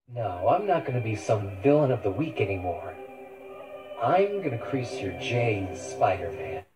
No, I'm not gonna be some villain of the week anymore. I'm gonna crease your J, Spider-Man.